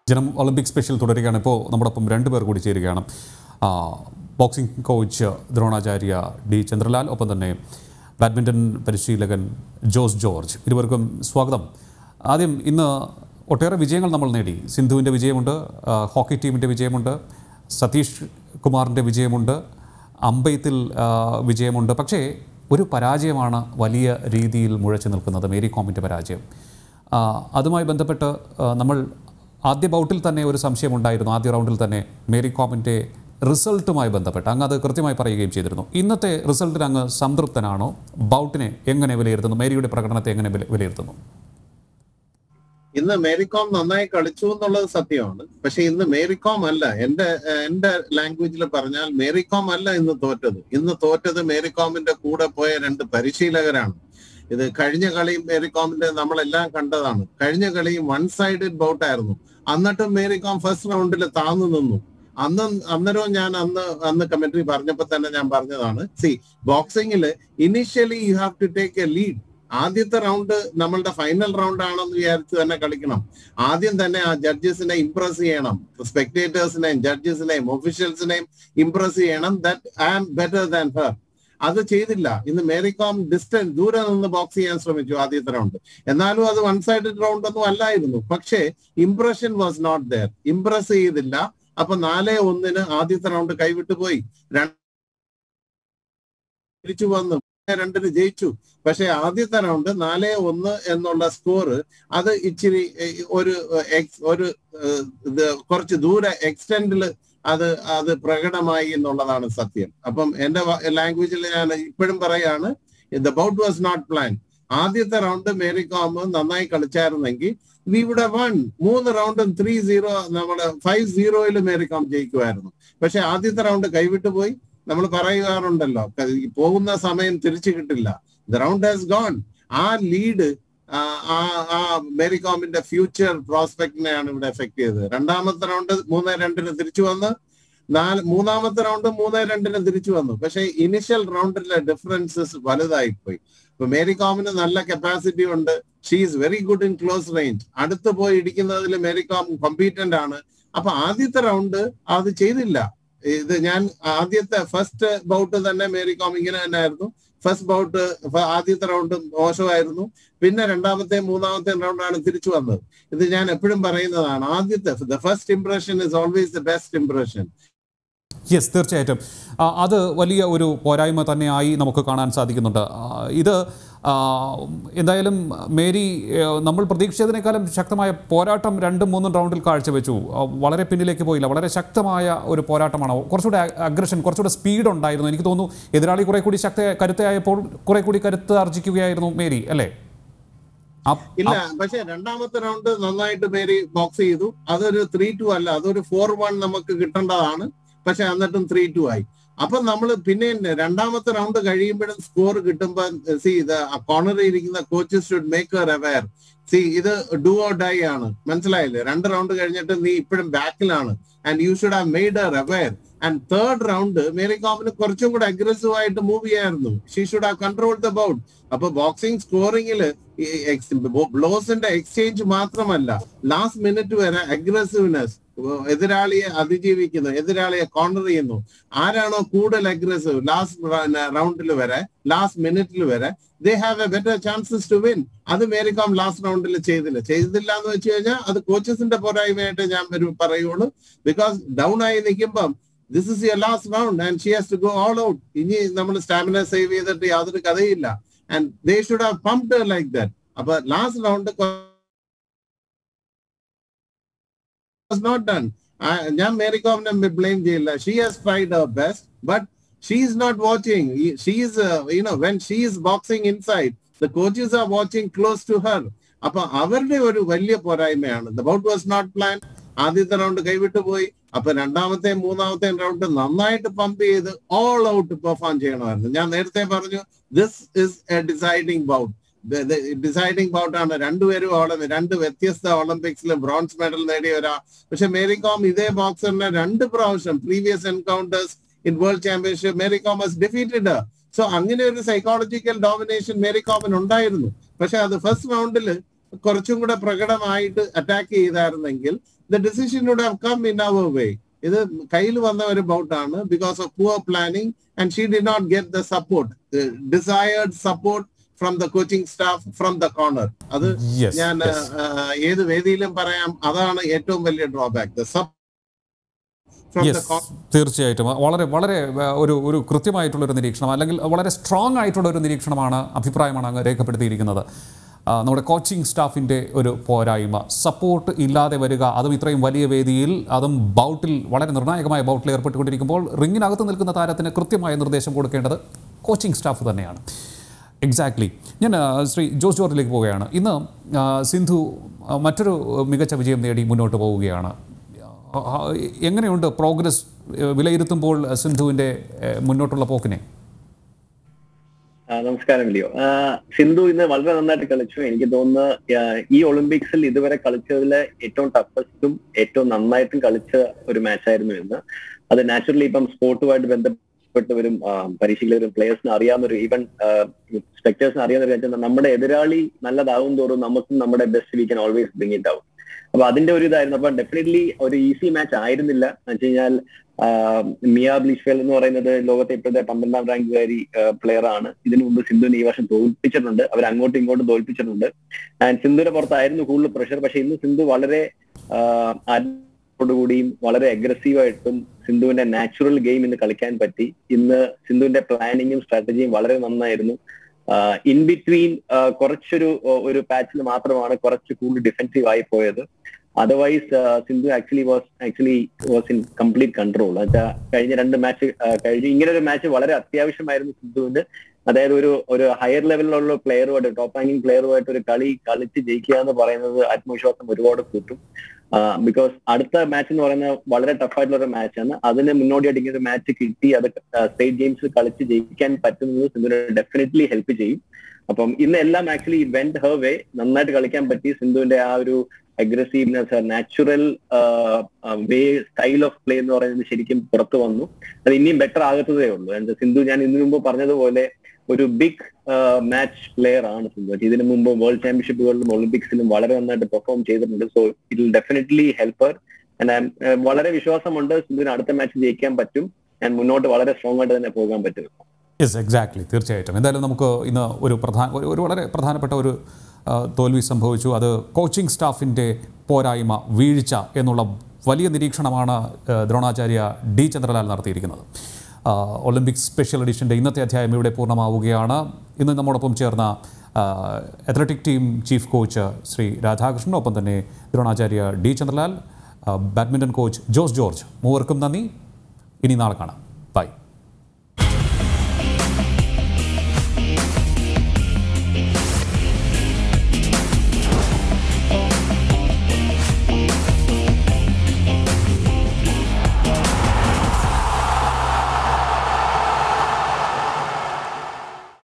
ജനം Olympic special തുടരുകയാണ്. ഇപ്പോൾ നമ്മോടൊപ്പം രണ്ടുപേർ കൂടി ചേരുകയാണ്. Boxing coach Dronacharya D Chandralal, ഒപ്പം തന്നെ ബാഡ്മിൻ്റൺ പരിശീലകൻ ജോസ് ജോർജ്. ഇരുവർക്കും സ്വാഗതം. ആദ്യം, ഇന്ന് ഒട്ടേറെ വിജയങ്ങൾ നമ്മൾ നേടി. സിന്ധുവിൻ്റെ വിജയമുണ്ട്, ഹോക്കി ടീമിൻ്റെ വിജയമുണ്ട്, സതീഷ് കുമാറിൻ്റെ വിജയമുണ്ട്, അമ്പെയ്ത്തിൽ വിജയമുണ്ട്. പക്ഷേ ഒരു പരാജയമാണ് വലിയ രീതിയിൽ മുഴച്ചു നിൽക്കുന്നത്, മേരി കോമിൻ്റെ പരാജയം. അതുമായി ബന്ധപ്പെട്ട് നമ്മൾ ആദ്യ ബൗട്ടിൽ തന്നെ ഒരു സംശയമുണ്ടായിരുന്നു. ആദ്യ റൗണ്ടിൽ തന്നെ മേരി കോമിൻ്റെ റിസൾട്ടുമായി ബന്ധപ്പെട്ട് അങ്ങ് അത് കൃത്യമായി പറയുകയും ചെയ്തിരുന്നു. ഇന്നത്തെ റിസൾട്ടിൽ അങ്ങ് സംതൃപ്തനാണോ? ബൗട്ടിനെ എങ്ങനെ വിലയിരുത്തുന്നു? മേരിയുടെ പ്രകടനത്തെ എങ്ങനെ വിലയിരുത്തുന്നു? ഇന്ന് മേരികോം നന്നായി കളിച്ചു എന്നുള്ളത് സത്യമാണ്. പക്ഷെ ഇന്ന് മേരികോം അല്ല, എന്റെ ലാംഗ്വേജിൽ പറഞ്ഞാൽ മേരികോം അല്ല ഇന്ന് തോറ്റത്. ഇന്ന് തോറ്റത് മേരികോമിന്റെ കൂടെ പോയ രണ്ട് പരിശീലകരാണ്. ഇത് കഴിഞ്ഞ കളിയും മേരികോമിന്റെ നമ്മളെല്ലാം കണ്ടതാണ്. കഴിഞ്ഞ കളിയും വൺ സൈഡഡ് ബൗട്ടായിരുന്നു. എന്നിട്ടും മേരികോം ഫസ്റ്റ് റൗണ്ടിൽ താന്നു നിന്നു. അന്നേരവും ഞാൻ അന്ന് കമന്ററി പറഞ്ഞപ്പോ തന്നെ ഞാൻ പറഞ്ഞതാണ്, ബോക്സിംഗില് initially you have to take a lead. ആദ്യത്തെ റൗണ്ട് നമ്മളുടെ ഫൈനൽ റൗണ്ട് ആണെന്ന് വിചാരിച്ച് തന്നെ കളിക്കണം. ആദ്യം തന്നെ ആ ജഡ്ജസിനെ ഇംപ്രസ് ചെയ്യണം, സ്പെക്ടേറ്റേഴ്സിനെയും ജഡ്ജസിനെയും ഒഫീഷ്യൽസിനെയും ഇംപ്രസ് ചെയ്യണം. That I am better than her. അത് ചെയ്തില്ല. ഇന്ന് മേരികോം ദൂരെ നിന്ന് ബോക്സ് ചെയ്യാൻ ശ്രമിച്ചു ആദ്യത്തെ റൗണ്ട്. എന്നാലും അത് വൺ സൈഡഡ് റൗണ്ട് ഒന്നും അല്ലായിരുന്നു. പക്ഷേ impression was not there. Impress ചെയ്തില്ല. അപ്പൊ 4-1 ആദ്യത്തെ റൗണ്ട് കൈവിട്ടു പോയി. തിരിച്ചു വന്നു 2-2 ജയിച്ചു. പക്ഷെ ആദ്യത്തെ റൗണ്ട് 4-1 എന്നുള്ള സ്കോർ അത് ഇച്ചിരി ഒരു കുറച്ച് ദൂരെ എക്സ്റ്റെൻഡില് അത് പ്രകടമായി എന്നുള്ളതാണ് സത്യം. അപ്പം എന്റെ ലാംഗ്വേജിൽ ഞാൻ ഇപ്പോഴും പറയാണ്, the bout was not plan. ആദ്യത്തെ റൗണ്ട് മേരികോം നന്നായി കളിച്ചായിരുന്നെങ്കിൽ വി വുഡ് ഹാവ് വൺ. 3 റൗണ്ടും 3-0 നമ്മുടെ 5-0 മേരികോം ജയിക്കുമായിരുന്നു. പക്ഷെ ആദ്യത്തെ റൗണ്ട് കൈവിട്ടു പോയി. നമ്മൾ പറയാറുണ്ടല്ലോ, പോകുന്ന സമയം തിരിച്ചു കിട്ടില്ല. The round has gone. ആ ലീഡ് ആ മേരികോമിന്റെ ഫ്യൂച്ചർ പ്രോസ്പെക്ടിനെയാണ് ഇവിടെ എഫക്ട് ചെയ്തത്. രണ്ടാമത്തെ റൗണ്ട് 3-2 തിരിച്ചു വന്ന്, മൂന്നാമത്തെ റൗണ്ട് 3-2 തിരിച്ചു വന്നു. പക്ഷെ ഇനിഷ്യൽ റൗണ്ടിലെ ഡിഫറൻസസ് വലുതായിപ്പോയി. ഇപ്പൊ മേരികോമിന് നല്ല കപ്പാസിറ്റി ഉണ്ട്. She is very good in close range. അടുത്ത് പോയി ഇടിക്കുന്നതിൽ മേരികോം കോമ്പീറ്റന്റ് ആണ്. അപ്പൊ ആദ്യത്തെ റൗണ്ട് അത് ചെയ്തില്ല. ഇത് ഞാൻ ആദ്യത്തെ ഫസ്റ്റ് ബൗട്ട് തന്നെ മേരികോം ഇങ്ങനെ തന്നെ ആയിരുന്നു. ഫസ്റ്റ് ബൗട്ട് ആദ്യത്തെ റൗണ്ട് മോശമായിരുന്നു. പിന്നെ രണ്ടാമത്തെ മൂന്നാമത്തെ റൗണ്ടാണ് തിരിച്ചു വന്നത്. ഇത് ഞാൻ എപ്പോഴും പറയുന്നതാണ്, the first impression is always the best impression. Yes, തീർച്ചയായിട്ടും അത് വലിയ ഒരു പോരായ്മ തന്നെയായി നമുക്ക് കാണാൻ സാധിക്കുന്നുണ്ട്. ഇത് എന്തായാലും മേരി നമ്മൾ പ്രതീക്ഷിച്ചതിനേക്കാളും ശക്തമായ പോരാട്ടം 2-3 റൗണ്ടിൽ കാഴ്ചവെച്ചു. വളരെ പിന്നിലേക്ക് പോയില്ല. വളരെ ശക്തമായ ഒരു പോരാട്ടമാണ്. കുറച്ചുകൂടെ അഗ്രഷൻ, കുറച്ചുകൂടെ സ്പീഡ് ഉണ്ടായിരുന്നു. എനിക്ക് തോന്നുന്നു എതിരാളി കുറെ കൂടി കരുത്തയായപ്പോൾ കുറെ കൂടി കരുത്ത് ആർജിക്കുകയായിരുന്നു മേരി, അല്ലേ? ഇല്ല, പക്ഷെ രണ്ടാമത്തെ റൗണ്ട് നന്നായിട്ട് മേരി ബോക്സ് ചെയ്തു. അതൊരു 3-2 അല്ല, അതൊരു 4-1 നമുക്ക് കിട്ടേണ്ടതാണ്. പക്ഷെ എന്നിട്ടും 3-2 ആയി. അപ്പൊ നമ്മൾ പിന്നെ രണ്ടാമത്തെ റൗണ്ട് കഴിയുമ്പോഴും സ്കോർ കിട്ടുമ്പോ കോർണറിൽ ഇരിക്കുന്ന coaches should make her aware. ഇത് ഡു ഓർ ഡൈ ആണ്, മനസ്സിലായില്ലേ? 2 റൗണ്ട് കഴിഞ്ഞിട്ട് നീ ഇപ്പോഴും ബാക്കിലാണ്. And you should have made her aware. And third round മേരികോമിന് കുറച്ചും കൂടെ അഗ്രസീവ് ആയിട്ട് മൂവ് ചെയ്യായിരുന്നു. She should have control the bout. അപ്പൊ ബോക്സിംഗ് സ്കോറിംഗില് ബ്ലോസിന്റെ എക്സ്ചേഞ്ച് മാത്രമല്ല, ലാസ്റ്റ് മിനിറ്റ് വരെ അഗ്രസീവ്നെസ്, എതിരാളിയെ അതിജീവിക്കുന്നു, എതിരാളിയെ കോർണർ ചെയ്യുന്നു. ആരാണോ കൂടുതൽ അഗ്രസീവ് ലാസ്റ്റ് റൗണ്ടിൽ വരെ, ലാസ്റ്റ് മിനിറ്റിൽ വരെ, they have A better chances to win. അത് മേരികോം ലാസ്റ്റ് റൗണ്ടിൽ ചെയ്തില്ല എന്ന് വെച്ച് കഴിഞ്ഞാൽ അത് കോച്ചസിന്റെ പോരായ്മയായിട്ട് ഞാൻ പറയുള്ളൂ. ബിക്കോസ് ഡൗൺ ആയി നിൽക്കുമ്പം this is your last round and she has to go all out. ഇനി നമ്മൾ സ്റ്റാമിന സേവ് ചെയ്തിട്ട് യാതൊരു കഥയില്ല. And they should have pumped her like that. അപ്പൊ last round was not done. ഞാൻ മേരികോമിനെ ബ്ലെയിം ചെയ്യില്ല. She has tried her best, but she is not watching. She is when she is boxing inside, the coaches are watching close to her. അപ്പൊ അവരുടെ ഒരു വലിയ പോരായ്മയാണ്. The bout was not planned. ആദ്യത്തെ round കൈവിട്ടു പോയി. അപ്പൊ രണ്ടാമത്തെ മൂന്നാമത്തെ റൗണ്ട് നന്നായിട്ട് പമ്പ് ചെയ്ത് ഓൾ ഔട്ട് പെർഫോം ചെയ്യണമായിരുന്നു. ഞാൻ നേരത്തെ പറഞ്ഞു, this is a deciding bout. Deciding ബൗട്ടാണ്. രണ്ടുപേരും രണ്ട് വ്യത്യസ്ത ഒളിമ്പിക്സിൽ ബ്രോൺസ് മെഡൽ നേടിയവരാ. പക്ഷെ മേരികോം ഇതേ ബോക്സറിനെ 2 പ്രാവശ്യം previous encounters in world championship Mary Kom was defeated. So അങ്ങനെ ഒരു സൈക്കോളജിക്കൽ ഡോമിനേഷൻ മേരികോമിന് ഉണ്ടായിരുന്നു. പക്ഷെ അത് ഫസ്റ്റ് റൗണ്ടിൽ കുറച്ചും കൂടെ പ്രകടമായിട്ട് അറ്റാക്ക് ചെയ്തായിരുന്നെങ്കിൽ the decision would have come in our way. ഇത് കയ്യിൽ വന്ന ഒരു ബൗട്ടാണ് because of poor planning and she did not get the support, desired support from the coaching staff from the corner. അത് ഞാൻ ഏത് വേദിയിലും പറയാം, അതാണ് ഏറ്റവും വലിയ ഡ്രോബാക്ക്. തീർച്ചയായിട്ടും വളരെ വളരെ ഒരു കൃത്യമായിട്ടുള്ളൊരു നിരീക്ഷണം, അല്ലെങ്കിൽ വളരെ സ്ട്രോങ് ആയിട്ടുള്ള ഒരു നിരീക്ഷണമാണ്, അഭിപ്രായമാണ് അങ്ങ് രേഖപ്പെടുത്തിയിരിക്കുന്നത്. നമ്മുടെ കോച്ചിങ് സ്റ്റാഫിൻ്റെ ഒരു പോരായ്മ, സപ്പോർട്ട് ഇല്ലാതെ വരിക, അതും ഇത്രയും വലിയ വേദിയിൽ, അതും ബൗട്ടിൽ, വളരെ നിർണായകമായ ബൗട്ടിൽ ഏർപ്പെട്ടുകൊണ്ടിരിക്കുമ്പോൾ റിങ്ങിനകത്ത് നിൽക്കുന്ന താരത്തിന് കൃത്യമായ നിർദ്ദേശം കൊടുക്കേണ്ടത് കോച്ചിങ് സ്റ്റാഫ് തന്നെയാണ്. എക്സാക്ട്ലി. ഞാൻ ശ്രീ ജോസ് ജോർജിലേക്ക് പോവുകയാണ്. ഇന്ന് സിന്ധു മറ്റൊരു മികച്ച വിജയം നേടി മുന്നോട്ട് പോവുകയാണ്. എങ്ങനെയുണ്ട് പ്രോഗ്രസ് വിലയിരുത്തുമ്പോൾ സിന്ധുവിൻ്റെ മുന്നോട്ടുള്ള പോക്കിനെ? നമസ്കാരം ലിയോ. സിന്ധു ഇന്ന് വളരെ നന്നായിട്ട് കളിച്ചു. എനിക്ക് തോന്നുന്നു ഈ ഒളിമ്പിക്സിൽ ഇതുവരെ കളിച്ചതിലെ ഏറ്റവും ടഫസ്റ്റും ഏറ്റവും നന്നായിട്ടും കളിച്ച ഒരു മാച്ചായിരുന്നു ഇന്ന്. അത് നാച്ചുറലി ഇപ്പം സ്പോർട്ടുമായിട്ട് ബന്ധപ്പെട്ടവരും പരിശീലകരും പ്ലേയേഴ്സിന് അറിയാവുന്നൊരു, ഈവൻ സ്പെക്ടേഴ്സിന് അറിയാവുന്ന ഒരു കാര്യം, നമ്മുടെ എതിരാളി നല്ലതാവും തോറും നമുക്കും നമ്മുടെ best we can always bring it out. അപ്പൊ അതിന്റെ ഒരു ഇതായിരുന്നു. അപ്പൊ ഡെഫിനറ്റ്ലി ഒരു ഈസി മാച്ച് ആയിരുന്നില്ല. എന്ന് വെച്ച് കഴിഞ്ഞാൽ മിയ ബ്ലിച്ച്ഫെൽഡ് എന്ന് പറയുന്നത് ലോകത്തെ ഇപ്പോഴത്തെ 12ാം റാങ്കുകാരി പ്ലെയർ ആണ്. ഇതിനു മുമ്പ് സിന്ധുവിനെ ഈ വർഷം തോൽപ്പിച്ചിട്ടുണ്ട്. അവർ അങ്ങോട്ടും ഇങ്ങോട്ടും തോൽപ്പിച്ചിട്ടുണ്ട്. ആൻഡ് സിന്ധുവിന്റെ പുറത്തായിരുന്നു കൂടുതൽ പ്രഷർ. പക്ഷെ ഇന്ന് സിന്ധു വളരെ കൂടിയും വളരെ അഗ്രസീവായിട്ടും സിന്ധുവിന്റെ നാച്ചുറൽ ഗെയിം ഇന്ന് കളിക്കാൻ പറ്റി. ഇന്ന് സിന്ധുവിന്റെ പ്ലാനിങ്ങും സ്ട്രാറ്റജിയും വളരെ നന്നായിരുന്നു. ഇൻ ബിറ്റ്വീൻ കുറച്ചൊരു പാച്ചിൽ മാത്രമാണ് കുറച്ച് കൂടുതൽ ഡിഫെൻസീവ് ആയി പോയത്. Otherwise Sindhu actually was in complete control. എന്നുവെച്ചാൽ കഴിഞ്ഞ 2 മാച്ച് ഇങ്ങനെ ഒരു മാച്ച് വളരെ അത്യാവശ്യമായിരുന്നു സിന്ധുവിന്. അതായത് ഒരു ഹയർ ലെവലിലുള്ള പ്ലെയറുമായിട്ട്, ടോപ്പ് റാങ്കിങ് പ്ലെയറുമായിട്ട് ഒരു കളിച്ച് ജയിക്കുക എന്ന് പറയുന്നത് ആത്മവിശ്വാസം ഒരുപാട് കൂട്ടും. ബിക്കോസ് അടുത്ത മാച്ച് എന്ന് പറയുന്നത് വളരെ ടഫായിട്ടുള്ള ഒരു മാച്ചാണ്. അതിന് മുന്നോടിയായിട്ട് ഇങ്ങനെ ഒരു മാച്ച് കിട്ടി അത് സ്റ്റേറ്റ് ഗെയിംസ് കളിച്ച് ജയിക്കാൻ പറ്റുന്നത് സിന്ധുവിനെ ഡെഫിനറ്റ്ലി ഹെൽപ്പ് ചെയ്യും. അപ്പം ഇന്ന് എല്ലാം ആക്ച്വലി വെന്റ് ഹെർ വേ. നന്നായിട്ട് കളിക്കാൻ പറ്റി. സിന്ധുവിന്റെ ആ ഒരു aggressiveness, natural way, style of play എന്ന് പറയുന്നത് ശരിക്കും പുറത്തു വന്നു. അത് ഇനിയും ബെറ്റർ ആകത്തതേ ഉള്ളൂ. സിന്ധു ഞാൻ ഇതിനു മുമ്പ് പറഞ്ഞതുപോലെ ഒരു ബിഗ് മാച്ച് പ്ലെയർ ആണ് സിന്ധു. ഇതിനു മുമ്പ് വേൾഡ് ചാമ്പ്യൻഷിപ്പുകളിലും ഒളിമ്പിക്സിലും വളരെ നന്നായിട്ട് പെർഫോം ചെയ്തിട്ടുണ്ട്. So it will definitely help her. വളരെ വിശ്വാസമുണ്ട് സിന്ധുവിന് അടുത്ത മാച്ച് ജയിക്കാൻ പറ്റും. ഞാൻ മുന്നോട്ട് വളരെ സ്ട്രോങ് ആയിട്ട് തന്നെ പോകാൻ പറ്റും. Yes, exactly. തീർച്ചയായിട്ടും. എന്തായാലും നമുക്ക് ഇന്ന് ഒരു വളരെ പ്രധാനപ്പെട്ട ഒരു തോൽവി സംഭവിച്ചു. അത് കോച്ചിങ് സ്റ്റാഫിൻ്റെ പോരായ്മ, വീഴ്ച എന്നുള്ള വലിയ നിരീക്ഷണമാണ് ദ്രോണാചാര്യ ഡി ചന്ദ്രലാൽ നടത്തിയിരിക്കുന്നത്. ഒളിമ്പിക്സ് സ്പെഷ്യൽ എഡിഷൻ്റെ ഇന്നത്തെ അധ്യായം ഇവിടെ പൂർണ്ണമാവുകയാണ്. ഇന്ന് നമ്മോടൊപ്പം ചേർന്ന athletic team chief coach Shri Radhakrishnan, ഒപ്പം തന്നെ Dronacharya D Chandralal, badminton coach Jose George, മൂവർക്കും നന്ദി. ഇനി നാളെ കാണാം. ബൈ.